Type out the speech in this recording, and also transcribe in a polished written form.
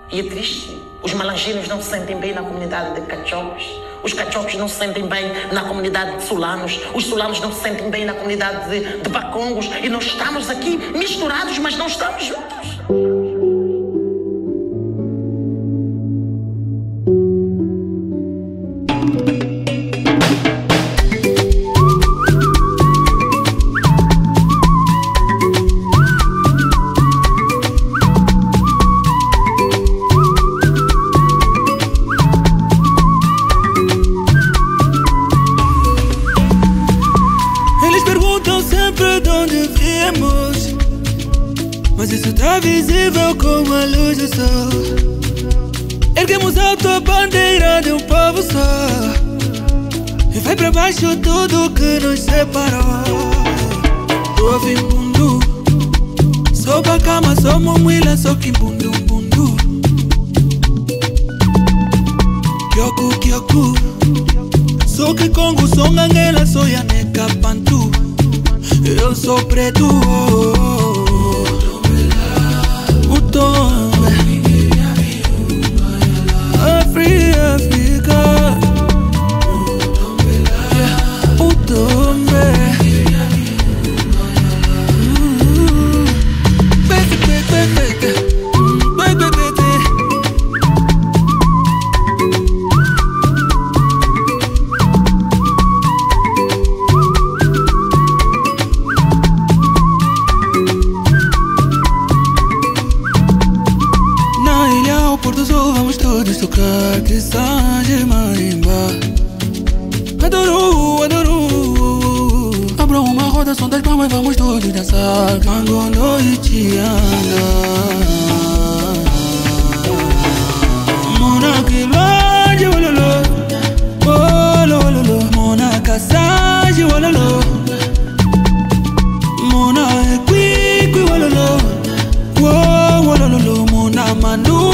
E é triste. Os malanginos não se sentem bem na comunidade de cachocos. Os cachocos não se sentem bem na comunidade de sulanos. Os sulanos não se sentem bem na comunidade de bacongos. E nós estamos aqui misturados, mas não estamos juntos. Mas isso tá visível como a luz do sol. Erguemos alto a bandeira de um povo só. E vai pra baixo tudo que nos separou. Ouve mundo, sou bacama, sou momuila, sou kimbundu bundu. Kyoku kyoku, sou kikongo, sou ngangela, sou yaneka pantu. Eu sou preto. Vamos todos tocar que de marimba. Adoro, adoro. Abra uma roda, som das palmas, vamos todos dançar. Quando a noite anda. Mona que longe, ololô. Ololô, mona caçage, ololô. Mona é quick, ololô. Ololô, mona manu.